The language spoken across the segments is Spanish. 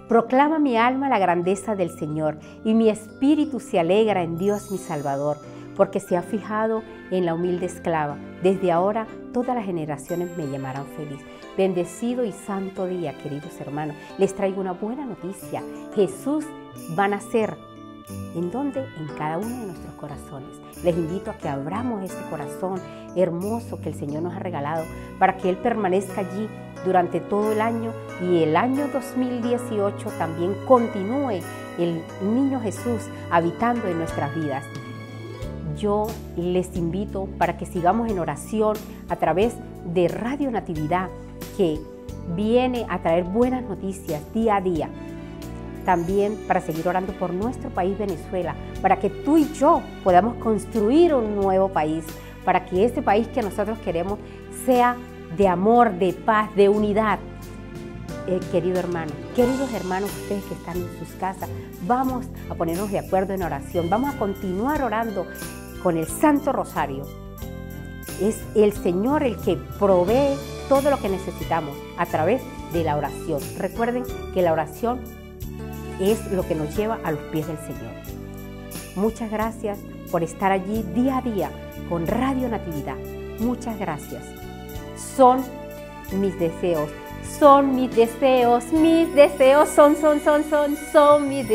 Proclama mi alma la grandeza del Señor, y mi espíritu se alegra en Dios mi Salvador, porque se ha fijado en la humilde esclava. Desde ahora todas las generaciones me llamarán feliz. Bendecido y santo día, queridos hermanos. Les traigo una buena noticia. Jesús va a nacer. ¿En dónde? En cada uno de nuestros corazones. Les invito a que abramos este corazón hermoso que el Señor nos ha regalado para que Él permanezca allí durante todo el año, y el año 2018 también continúe el niño Jesús habitando en nuestras vidas. Yo les invito para que sigamos en oración a través de Radio Natividad, que viene a traer buenas noticias día a día. También para seguir orando por nuestro país Venezuela, para que tú y yo podamos construir un nuevo país, para que este país que nosotros queremos sea de amor, de paz, de unidad. Queridos hermanos, ustedes que están en sus casas, vamos a ponernos de acuerdo en oración, vamos a continuar orando con el Santo Rosario. Es el Señor el que provee todo lo que necesitamos a través de la oración. Recuerden que la oración es lo que nos lleva a los pies del Señor. Muchas gracias por estar allí día a día con Radio Natividad. Muchas gracias. Son mis deseos, son mis deseos, mis deseos son mis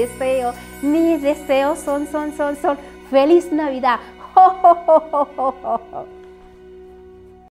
deseos son. ¡Feliz Navidad! ¡Jo, jo, jo, jo, jo, jo!